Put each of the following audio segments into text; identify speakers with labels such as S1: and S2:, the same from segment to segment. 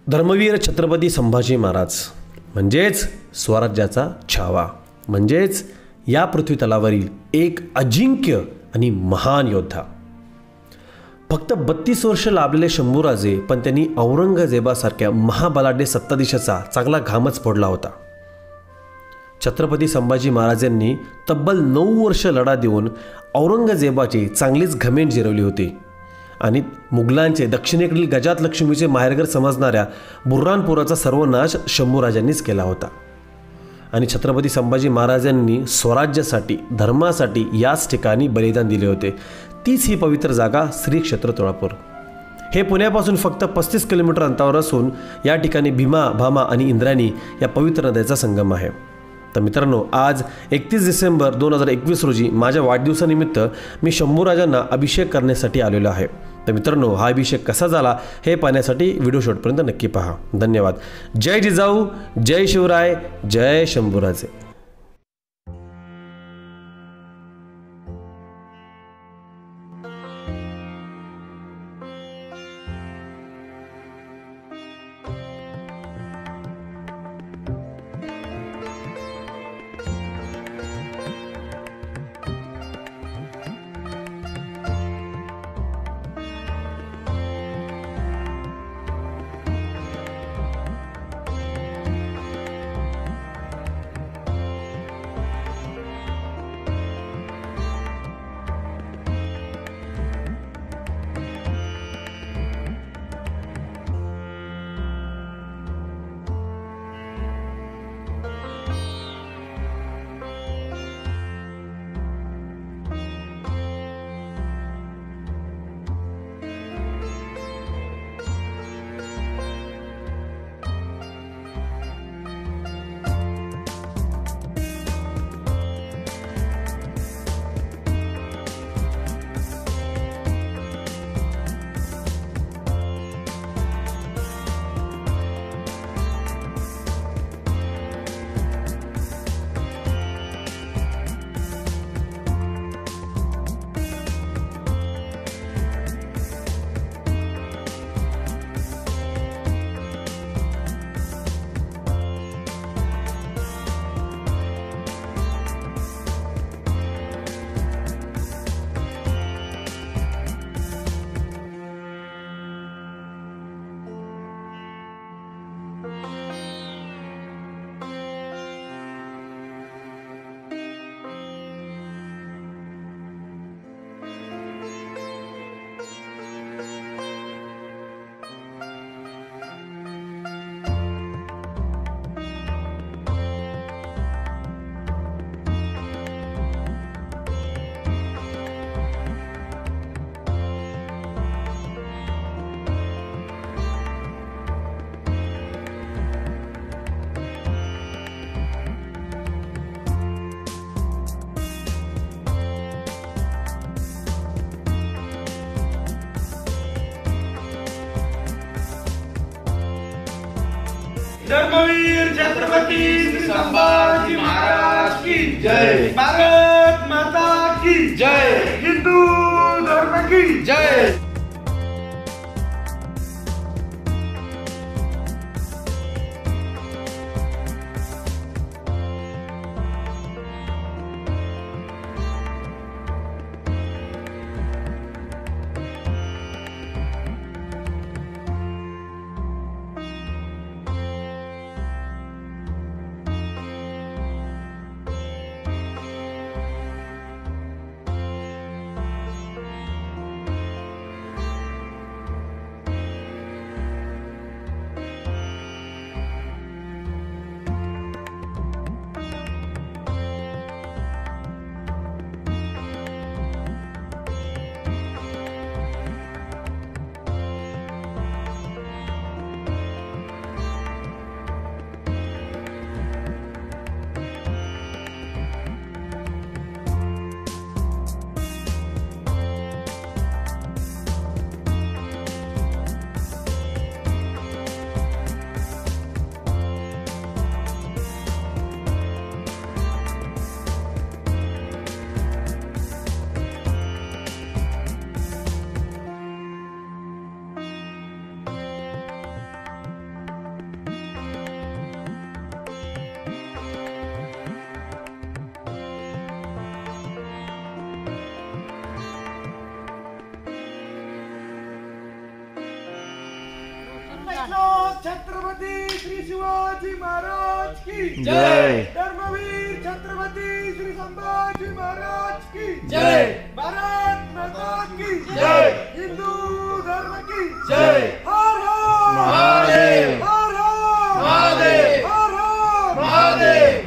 S1: धर्मवीर छत्रपती संभाजी महाराज म्हणजेच स्वराज्याचा छावा, म्हणजेच या पृथ्वीतलावरील एक अजिंक्य आणि महान योद्धा. फक्त 32 वर्ष लाभलेले शंभूराजे, पण त्यांनी औरंगजेबासारख्या महाबलाढ्य सत्ताधीशाचा चांगला घामच फोडला होता. छत्रपती संभाजी महाराजांनी तब्बल 9 वर्ष लढा देऊन औरंगजेबाची चांगलीच घमेंड जिरवली होती आणि मुघलांचे दक्षिणेकडील गजात लक्ष्मीचे माहेरघर समजणाऱ्या बुऱ्हाणपुराचा सर्वनाश शंभूराजांनीच केला होता. आणि छत्रपती संभाजी महाराजांनी स्वराज्यासाठी, धर्मासाठी याच ठिकाणी बलिदान दिले होते. तीच ही पवित्र जागा श्री क्षेत्र तुळापूर. हे पुण्यापासून फक्त 35 किलोमीटर अंतरावर असून या ठिकाणी भीमा, भामा आणि इंद्रायणी या पवित्र नद्याचा संगम आहे. तर मित्रांनो, आज 31 डिसेंबर 2021 रोजी माझ्या वाढदिवसानिमित्त मी शंभूराजांना अभिषेक करण्यासाठी आलेलो आहे. तर मित्रांनो, हा अभिषेक कसा झाला हे पाहण्यासाठी व्हिडिओ शेवटपर्यंत नक्की पहा. धन्यवाद. जय जिजाऊ, जय शिवराय, जय शंभूराजे.
S2: धर्मवीर छत्रपती संभाजी महाराज की जय. भारत माता की जय. हिंदू धर्म की जय. पुण्यश्लोक छत्रपती श्री शिवाजी महाराज की
S3: जय.
S2: धर्मवीर छत्रपती श्री संभाजी महाराज की
S3: जय.
S2: भारत माता की
S3: जय.
S2: हिंदू धर्म की
S3: जय.
S2: हर हर
S3: महादेव.
S2: हर हर
S3: महादेव.
S2: हर हर
S3: महादेव.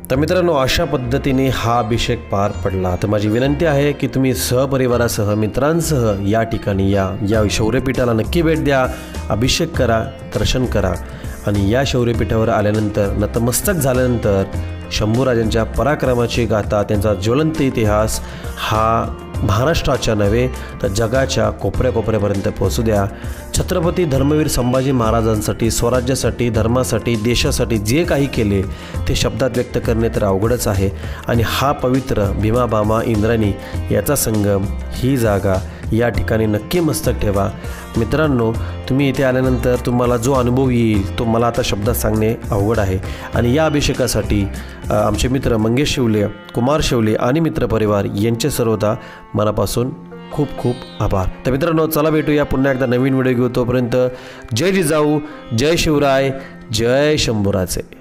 S1: तर मित्रांनो, अशा पद्धतीने हा अभिषेक पार पडला. तर माझी विनंती आहे की तुम्ही सहपरिवारासह मित्रांसह या ठिकाणी या शौर्यपीठाला नक्की भेट द्या, अभिषेक करा, दर्शन करा आणि या शौर्यपीठावर आल्यानंतर नतमस्तक झाल्यानंतर शंभूराजांच्या पराक्रमाची गाथा, त्यांचा ज्वलंत इतिहास हा महाराष्ट्राच्या नव्हे तर जगाच्या कोपऱ्याकोपऱ्यापर्यंत पोहोचू द्या. छत्रपती धर्मवीर संभाजी महाराजांसाठी, स्वराज्यासाठी, धर्मासाठी, देशासाठी जे काही केले ते शब्दात व्यक्त करणे तर अवघडच आहे. आणि हा पवित्र भीमा बामा इंद्राणी याचा संगम, ही जागा, या ठिकाणी नक्की मस्तक ठेवा. मित्रांनो, तुम्ही इथे आल्यानंतर तुम्हाला जो अनुभव येईल तो मला आता शब्दात सांगणे अवघड आहे. आणि या अभिषेकासाठी आमचे मित्र मंगेश शिवले, कुमार शिवले आणि मित्रपरिवार यांचे सर्वदा मनापासून खूप खूप आभार. तर मित्रांनो, चला भेटूया पुन्हा एकदा नवीन व्हिडिओ घेऊ. तोपर्यंत जय जिजाऊ, जय शिवराय, जय शंभूराजे.